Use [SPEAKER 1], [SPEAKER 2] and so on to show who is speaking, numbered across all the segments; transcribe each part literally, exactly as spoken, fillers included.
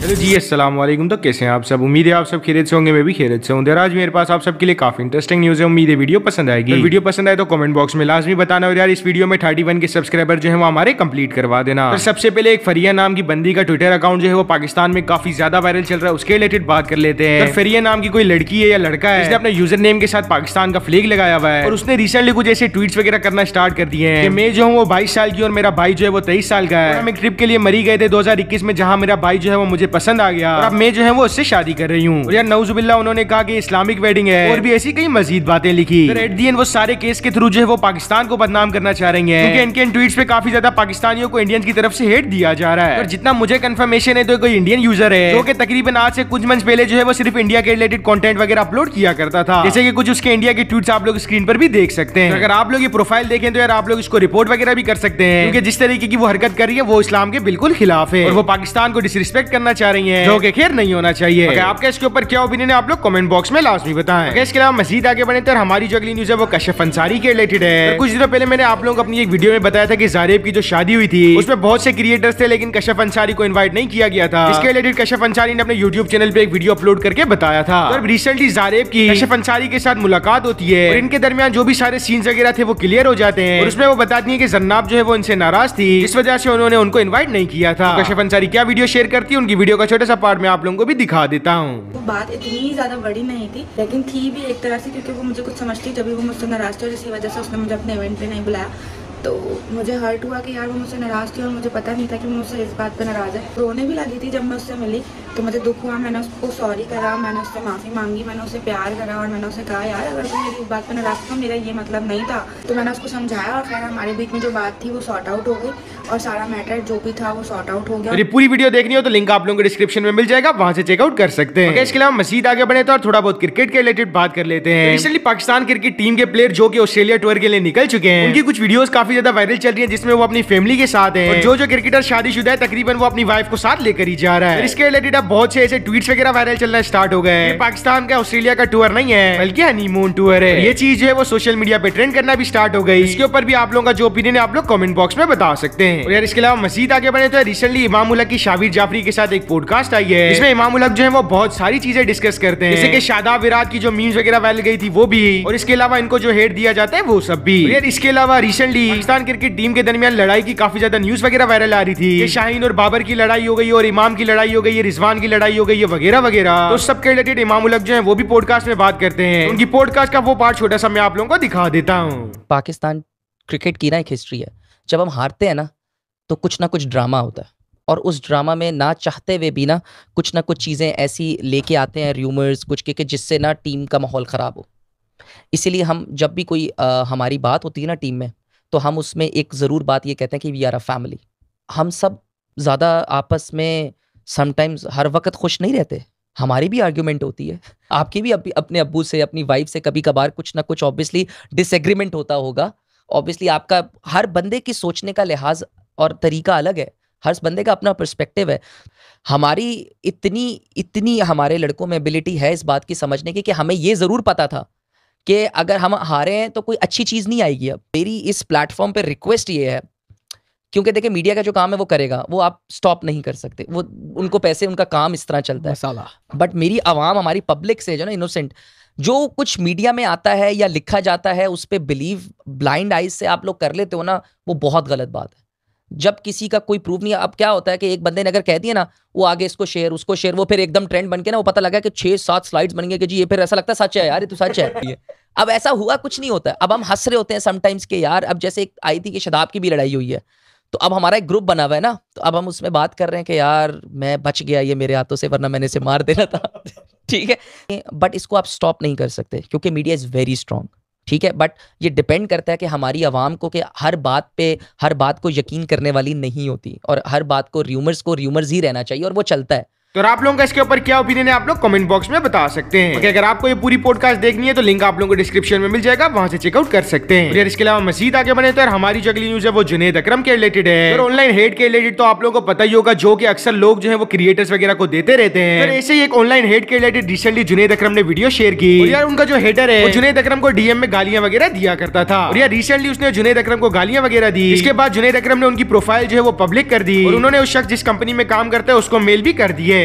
[SPEAKER 1] Hello जी, अस्सलाम वालेकुम। तो कैसे हैं आप सब? उम्मीद है आप सब खैरियत से होंगे, मैं भी खैरियत से हूं। देर आज मेरे पास आप सबके लिए काफी इंटरेस्टिंग न्यूज़ है। उम्मीद है वीडियो पसंद आएगी। तो वीडियो पसंद आए तो कमेंट बॉक्स में लाजमी बताना। और यार इस वीडियो में थर्टी वन के सब्सक्राइबर जो है वो हमारे कंप्लीट करवा देना। तो सबसे पहले एक फरिया नाम की बंदी का ट्विटर अकाउंट जो है वो पाकिस्तान में काफी ज्यादा वायरल चल रहा है, उसके रिलेटेड बात कर लेते हैं। फरिया नाम की कोई लड़की है या लड़का है, इसने अपने यूजर नेम के साथ पाकिस्तान का फ्लैग लगाया हुआ है और उसने रिसेंटली कुछ ऐसे ट्वीट्स वगैरह करना स्टार्ट कर दिए हैं। मैं जो हूँ वो बाईस साल की और मेरा भाई जो है वो तेईस साल का है। हम एक ट्रिप के लिए मरी गए थे दो हजार इक्कीस में, जहाँ मेरा भाई जो है वो मुझे पसंद आ गया और अब मैं जो है वो उससे शादी कर रही हूँ। और यार नौजुबिल्ला उन्होंने कहा कि इस्लामिक वेडिंग है और भी ऐसी कई मजीद बातें लिखी। एट दी एंड वो सारे केस के थ्रू जो है वो पाकिस्तान को बदनाम करना चाह रही है, क्योंकि इनके इन ट्वीट्स पे काफी ज्यादा पाकिस्तानियों को इंडियंस की तरफ से हेट दिया जा रहा है। और जितना मुझे कंफर्मेशन है तो कोई इंडियन यूजर है जो कि तकरीबन आज से कुछ मंथ पहले जो है वो सिर्फ इंडिया के रिलेटेड कंटेंट वगैरह अपलोड किया करता था, जैसे कि कुछ उसके इंडिया के ट्वीट्स आप लोग स्क्रीन पर भी देख सकते हैं। अगर आप लोग ये प्रोफाइल देखें तो यार आप लोग इसको रिपोर्ट वगैरह भी कर सकते हैं, क्योंकि जिस तरीके की वो हरकत कर रही है वो इस्लाम के बिल्कुल खिलाफ है और वो पाकिस्तान को डिसरिस्पेक्ट करना चाह रही है, जो कि खैर नहीं होना चाहिए। आपका इसके ऊपर क्या ओपिनियन है आप लोग कमेंट बॉक्स में लाजमी बताएं। इसके अलावा मजीद आगे बढ़े तो हमारी जो अगली न्यूज है वो कशिफ अंसारी के रिलेटेड है। कुछ दिनों पहले मैंने आप लोगों को अपनी एक वीडियो में बताया था कि ज़ारेब की जो शादी हुई थी उसमें बहुत से क्रिएटर्स थे, लेकिन कशिफ अंसारी को इनवाइट नहीं किया गया था। इसके रिलेटेड कशिफ अंसारी ने अपने यूट्यूब चैनल पे एक वीडियो अपलोड करके बताया था। और रिसेंटली ज़ारेब की कशिफ अंसारी के साथ मुलाकात होती है और इनके दरमियान जो भी सारे सीन्स वगैरह थे वो क्लियर हो जाते हैं और उसमें वो बताती है कि जन्नाब जो है वो इनसे नाराज थी, इस वजह से उन्होंने उनको इन्वाइट नहीं किया था। कशिफ अंसारी क्या वीडियो शेयर करती है, उनकी वीडियो का छोटा सा पार्ट में आप लोगों को भी दिखा देता हूँ।
[SPEAKER 2] बात इतनी ज़्यादा बड़ी नहीं थी, लेकिन थी भी एक तरह से, क्योंकि वो मुझे कुछ समझती तभी वो मुझसे नाराज़ थी और इसी वजह से उसने मुझे अपने इवेंट पे नहीं बुलाया। तो मुझे हर्ट हुआ कि यार वो मुझसे नाराज़ थी और मुझे पता नहीं था कि वो मुझसे इस बात पे नाराज़ है। रोने भी लगी थी जब मैं उससे मिली, तो मुझे दुख हुआ। मैंने उसको सॉरी करा, मैंने उससे माफ़ी मांगी, मैंने उससे प्यार करा और मैंने उससे कहा यार अगर तुम मेरी इस बात पे नाराज़ था, मेरा ये मतलब नहीं था। तो मैंने उसको समझाया और खैर हमारे बीच में जो बात थी वो सॉर्ट आउट हो गई और सारा मैटर जो भी था वो सॉर्ट आउट हो गया।
[SPEAKER 1] ये पूरी वीडियो देखनी हो तो लिंक आप लोगों को डिस्क्रिप्शन में मिल जाएगा, वहां से चेकआउट कर सकते हैं। इसके अलावा मजीद आगे बढ़े तो और थोड़ा बहुत क्रिकेट के रिलेटेड बात कर लेते हैं। रिसेंटली पाकिस्तान क्रिकेट टीम के प्लेयर जो कि ऑस्ट्रेलिया टूर के लिए निकल चुके हैं, उनकी कुछ वीडियोस काफी ज्यादा वायरल चल रही है, जिसमें वो अपनी फैमिली के साथ है और जो जो क्रिकेटर शादीशुदा है तकरीबन वो अपनी वाइफ को साथ लेकर ही जा रहा है। इसके रिलेटेड अब बहुत से ऐसे ट्वीट्स वगैरह वायरल चलना स्टार्ट हो गए। पाकिस्तान का ऑस्ट्रेलिया का टूर नहीं है बल्कि हनीमून टूर है। ये चीज जो है वो सोशल मीडिया पे ट्रेंड करना भी स्टार्ट हो गई। इसके ऊपर भी आप लोगों का जो ओपिनियन है आप लोग कमेंट बॉक्स में बता सकते हैं। और यार इसके अलावा मजीद आगे बढ़े तो रिसेंटली इमाम उल हक की शाबिर जाफरी के साथ एक पॉडकास्ट आई है, इसमें इमाम उल हक जो है वो बहुत सारी चीजें डिस्कस करते हैं, जैसे कि शादाब विराट की जो मीम्स वगैरह वायरल गई थी वो भी, और इसके अलावा इनको जो हेट दिया जाता है वो सब भी। यार इसके अलावा रिसेंटली पाकिस्तान क्रिकेट टीम के दरमियान लड़ाई की काफी ज्यादा न्यूज वगैरह वायरल आ रही थी कि शाहीन और बाबर की लड़ाई हो गई और इमाम की लड़ाई हो गई, रिजवान की लड़ाई हो गई वगैरह वगैरह। तो सबके रिलेटेड इमाम उल हक जो है वो भी पॉडकास्ट में बात करते हैं। उनकी पॉडकास्ट का वो पार्ट छोटा सा मैं आप लोगों को दिखा देता हूँ।
[SPEAKER 3] पाकिस्तान क्रिकेट की ना एक हिस्ट्री है, जब हम हारते हैं ना तो कुछ ना कुछ ड्रामा होता है और उस ड्रामा में ना चाहते हुए भी ना कुछ ना कुछ चीज़ें ऐसी लेके आते हैं, र्यूमर्स कुछ के, के जिससे ना टीम का माहौल ख़राब हो। इसीलिए हम जब भी कोई आ, हमारी बात होती है ना टीम में, तो हम उसमें एक ज़रूर बात ये कहते हैं कि वी आर अ फैमिली। हम सब ज़्यादा आपस में समटाइम्स हर वक्त खुश नहीं रहते, हमारी भी आर्ग्यूमेंट होती है, आपकी भी अपने अब्बू से अपनी वाइफ से कभी कभार कुछ ना कुछ ऑब्वियसली डिसएग्रीमेंट होता होगा। ऑब्वियसली आपका हर बंदे की सोचने का लिहाज और तरीका अलग है, हर बंदे का अपना पर्सपेक्टिव है। हमारी इतनी इतनी हमारे लड़कों में एबिलिटी है इस बात की समझने की कि हमें ये ज़रूर पता था कि अगर हम हारे हैं तो कोई अच्छी चीज़ नहीं आएगी। अब मेरी इस प्लेटफॉर्म पे रिक्वेस्ट ये है, क्योंकि देखिए मीडिया का जो काम है वो करेगा, वो आप स्टॉप नहीं कर सकते, वो उनको पैसे, उनका काम इस तरह चलता है। बट मेरी आवाम, हमारी पब्लिक से जो ना इनोसेंट जो कुछ मीडिया में आता है या लिखा जाता है उस पर बिलीव ब्लाइंड आइज से आप लोग कर लेते हो ना, वो बहुत गलत बात है। जब किसी का कोई प्रूफ नहीं है, अब क्या होता है कि एक बंदे ने अगर कह दिया ना, वो आगे इसको शेयर उसको शेयर, वो फिर एकदम ट्रेंड बन के ना वो पता लगा कि छह सात स्लाइड्स बन गए कि जी ये, फिर ऐसा लगता है सच है यार, ये तो सच है। अब ऐसा हुआ कुछ नहीं होता है। अब हम हंस रहे होते हैं समटाइम्स के यार, अब जैसे एक आई थी कि शदाब की भी लड़ाई हुई है, तो अब हमारा एक ग्रुप बना हुआ है ना, तो अब हम उसमें बात कर रहे हैं कि यार मैं बच गया ये मेरे हाथों से, वरना मैंने इसे मार देना था। ठीक है, बट इसको आप स्टॉप नहीं कर सकते क्योंकि मीडिया इज़ वेरी स्ट्रॉन्ग। ठीक है, बट ये डिपेंड करता है कि हमारी आवाम को कि हर बात पे हर बात को यकीन करने वाली नहीं होती और हर बात को र्यूमर्स को र्यूमर्स ही रहना चाहिए और वो चलता है।
[SPEAKER 1] तो आप लोगों का इसके ऊपर क्या ओपिनियन है आप लोग कमेंट बॉक्स में बता सकते हैं। अगर आपको ये पूरी पॉडकास्ट देखनी है तो लिंक आप लोगों को डिस्क्रिप्शन में मिल जाएगा, वहां से चेकआउट कर सकते हैं। और इसके अलावा मजीद आगे बढ़े तो हमारी जो अगली न्यूज है वो जुनैद अकरम के रिलेटेड है। और ऑनलाइन हेट के रिलेटेड तो आप लोगों को पता ही होगा, जो कि अक्सर लोग जो है वो क्रिएटर्स वगैरह को देते रहते हैं। फिर ऐसे ही एक ऑनलाइन हेट के रिलेटेड रिसेंटली जुनैद अकरम ने वीडियो शेयर की और यार उनका जो हेटर है वो जुनैद अकरम को डीएम में गालियां वगैरह दिया करता था और यार रिसेंटली उसने जुनैद अकरम को गालियां वगैरह दी। इसके बाद जुनैद अकरम ने उनकी प्रोफाइल जो है वो पब्लिक कर दी और उन्होंने उस शख्स जिस कंपनी में काम करता है उसको मेल भी कर दी है।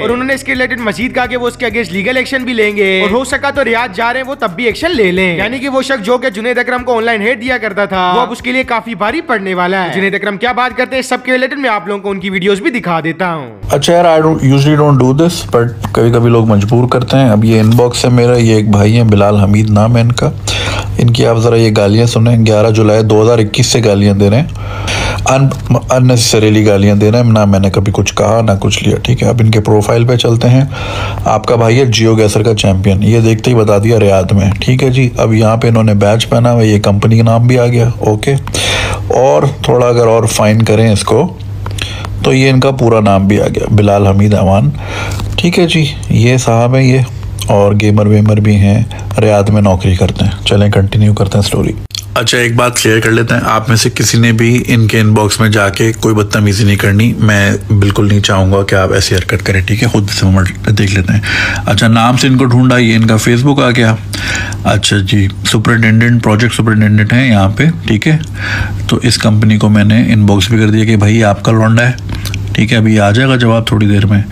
[SPEAKER 1] और उन्होंने इसके रिलेटेड मजीद कहा कि वो उसके अगेंस्ट लीगल एक्शन भी लेंगे और हो सका तो रियाज जा रहे हैं वो तब भी एक्शन ले लें। यानी कि वो शख्स जो कि जुनैद अकरम को ऑनलाइन हेट दिया करता था वो अब उसके लिए काफी भारी पड़ने वाला है। जुनैद अकरम क्या बात करते हैं सबके रिलेटेड मैं आप लोगों को उनकी वीडियोस भी दिखा देता हूँ।
[SPEAKER 4] अच्छा यार, I don't usually don't do this but कभी कभी लोग मजबूर करते हैं। अब ये इनबॉक्स है मेरा, ये एक भाई है बिलाल हमीद नाम है इनका। इनकी आप ज़रा ये गालियाँ सुने। ग्यारह जुलाई दो हज़ार इक्कीस से गालियाँ दे रहे हैं, अननेसेसरीली गालियाँ दे रहे हैं। ना मैंने कभी कुछ कहा ना कुछ लिया, ठीक है। अब इनके प्रोफाइल पे चलते हैं। आपका भाई है जियो गैसर का चैंपियन, ये देखते ही बता दिया रियाद में, ठीक है जी। अब यहाँ पे इन्होंने बैच पहना हुआ, ये कंपनी का नाम भी आ गया, ओके। और थोड़ा अगर और फाइन करें इसको तो ये इनका पूरा नाम भी आ गया, बिलाल हमीद अमान, ठीक है जी। ये साहब है ये, और गेमर वेमर भी हैं, रियाद में नौकरी करते हैं। चलें कंटिन्यू करते हैं स्टोरी। अच्छा, एक बात क्लियर कर लेते हैं, आप में से किसी ने भी इनके इनबॉक्स में जाके कोई बदतमीजी नहीं करनी। मैं बिल्कुल नहीं चाहूँगा कि आप ऐसी हरकत करें, ठीक है। खुद से देख लेते हैं। अच्छा, नाम से इनको ढूंढा, ये इनका फेसबुक आ गया। अच्छा जी, सुपरिटेंडेंट, प्रोजेक्ट सुपरिटेंडेंट हैं यहाँ पे, ठीक है। तो इस कंपनी को मैंने इनबॉक्स भी कर दिया कि भाई आपका लौंडा है, ठीक है। अभी आ जाएगा जवाब थोड़ी देर में।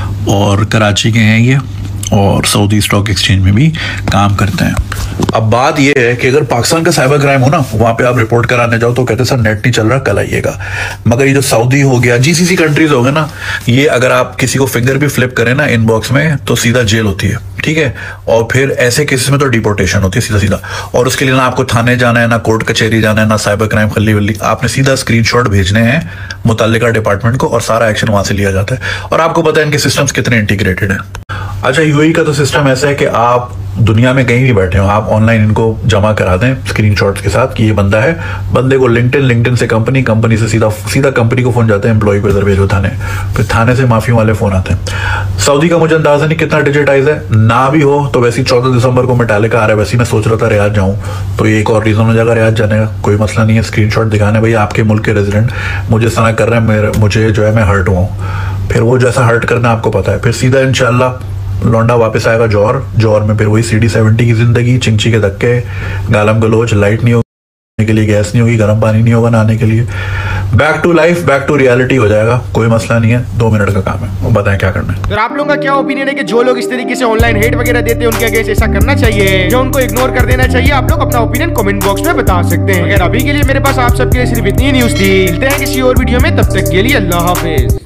[SPEAKER 4] और कराची के हैं ये, और सऊदी स्टॉक एक्सचेंज में भी काम करते हैं। अब बात यह है कि अगर पाकिस्तान का साइबर क्राइम हो ना, वहाँ पे आप रिपोर्ट कराने जाओ तो कहते सर नेट नहीं चल रहा, कल आइएगा। मगर ये जो सऊदी हो गया, जीसीसी कंट्रीज हो गए ना, ये अगर आप किसी को फिंगर भी फ्लिप करें ना इनबॉक्स में तो सीधा जेल होती है, ठीक है। और फिर ऐसे केसेस में तो डिपोर्टेशन होती है सीधा सीधा। और उसके लिए ना आपको थाने जाना है, ना कोर्ट कचहरी जाना है, ना साइबर क्राइम खल्ली वल्ली। आपने सीधा स्क्रीनशॉट भेजने हैं मुतल्लिका डिपार्टमेंट को और सारा एक्शन वहां से लिया जाता है। और आपको पता है इनके सिस्टम्स कितने इंटीग्रेटेड हैं। अच्छा, यूएई का तो सिस्टम ऐसा है कि आप दुनिया में कहीं भी बैठे हो, आप ऑनलाइन इनको जमा करा दें स्क्रीनशॉट्स के साथ कि ये बंदा है। बंदे को लिंक्डइन, लिंक्डइन से कंपनी, कंपनी से सीधा सीधा कंपनी को फोन जाता है, एम्प्लॉय को इधर भेजो थाने, फिर थाने से माफी वाले फोन आते हैं। सऊदी का मुझे अंदाजा नहीं कितना डिजिटाइज है, ना भी हो तो वैसे चौदह दिसंबर को मेटालिका आ रहा है, वैसे मैं सोच रहा था रियाद जाऊँ, तो ये एक और रीजन हो जाएगा रियाद जाने का। कोई मसला नहीं है, स्क्रीनशॉट दिखाने भाई आपके मुल्क के रेजिडेंट मुझे सना कर रहे हैं, मेरे मुझे जो है मैं हर्ट हुआ हूँ। फिर वो जैसा हर्ट करना आपको पता है, फिर सीधा इंशाल्लाह लौंडा वापस आएगा जौहर। जौहर में फिर वही सी डी सेवेंटी की जिंदगी, चिंची के धक्के, गालम गलोच, लाइट नहीं होगी के लिए, गैस नहीं होगी, गर्म पानी नहीं होगा नहाने के लिए। Back to life, back to reality हो जाएगा, कोई मसला नहीं है। दो मिनट का काम है, वो बताएं क्या करना है।
[SPEAKER 1] तो आप लोगों का क्या ओपिनियन है कि जो लोग इस तरीके से ऑनलाइन हेट वगैरह देते हैं उनके अगेंस्ट ऐसा करना चाहिए या उनको इग्नोर कर देना चाहिए? आप लोग अपना ओपिनियन कमेंट बॉक्स में बता सकते हैं। अगर अभी के लिए मेरे पास आप सबके लिए सिर्फ इतनी न्यूज थी। मिलते हैं किसी और वीडियो में, तब तक के लिए अल्लाह हाफिज।